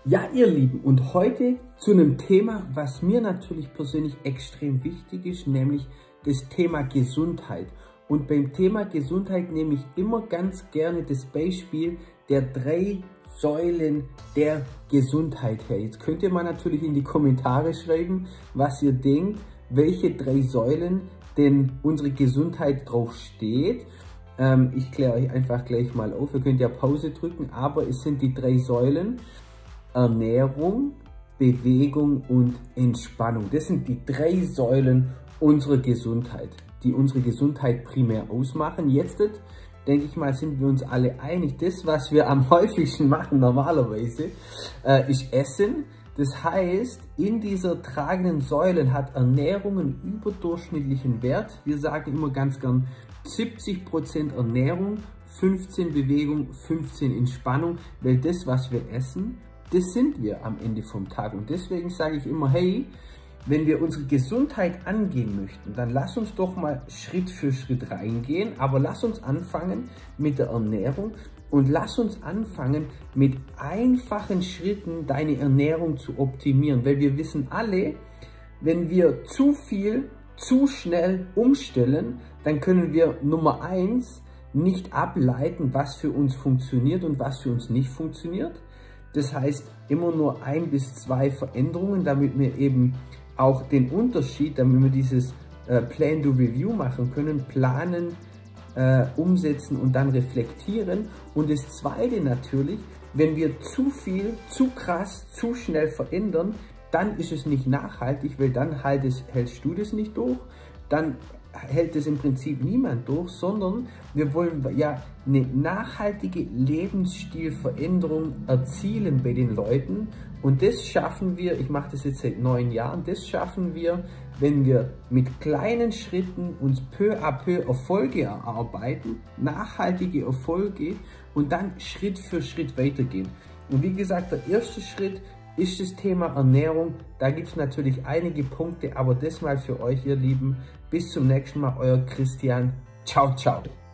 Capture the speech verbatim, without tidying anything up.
Ja, ihr Lieben, und heute zu einem Thema, was mir natürlich persönlich extrem wichtig ist, nämlich das Thema Gesundheit. Und beim Thema Gesundheit nehme ich immer ganz gerne das Beispiel der drei Säulen der Gesundheit her. Jetzt könnt ihr mal natürlich in die Kommentare schreiben, was ihr denkt, welche drei Säulen denn unsere Gesundheit drauf steht. Ähm, ich kläre euch einfach gleich mal auf, ihr könnt ja Pause drücken, aber es sind die drei Säulen: Ernährung, Bewegung und Entspannung. Das sind die drei Säulen unserer Gesundheit, die unsere Gesundheit primär ausmachen. Jetzt, denke ich mal, sind wir uns alle einig, das, was wir am häufigsten machen normalerweise, äh, ist Essen. Das heißt, in dieser tragenden Säulen hat Ernährung einen überdurchschnittlichen Wert. Wir sagen immer ganz gern siebzig Prozent Ernährung, fünfzehn Bewegung, fünfzehn Entspannung, weil das, was wir essen, das sind wir am Ende vom Tag. Und deswegen sage ich immer, hey, wenn wir unsere Gesundheit angehen möchten, dann lass uns doch mal Schritt für Schritt reingehen, aber lass uns anfangen mit der Ernährung und lass uns anfangen mit einfachen Schritten deine Ernährung zu optimieren, weil wir wissen alle, wenn wir zu viel, zu schnell umstellen, dann können wir Nummer eins nicht ableiten, was für uns funktioniert und was für uns nicht funktioniert. Das heißt, immer nur ein bis zwei Veränderungen, damit wir eben auch den Unterschied, damit wir dieses äh, Plan to Review machen können, planen, äh, umsetzen und dann reflektieren. Und das Zweite natürlich, wenn wir zu viel, zu krass, zu schnell verändern, dann ist es nicht nachhaltig, weil dann halt es, hältst du das nicht durch, dann hält es im Prinzip niemand durch, sondern wir wollen ja eine nachhaltige Lebensstilveränderung erzielen bei den Leuten. Und das schaffen wir, ich mache das jetzt seit neun Jahren, das schaffen wir, wenn wir mit kleinen Schritten uns peu à peu Erfolge erarbeiten, nachhaltige Erfolge und dann Schritt für Schritt weitergehen. Und wie gesagt, der erste Schritt ist das Thema Ernährung. Da gibt es natürlich einige Punkte, aber das mal für euch, ihr Lieben. Bis zum nächsten Mal, euer Christian. Ciao, ciao.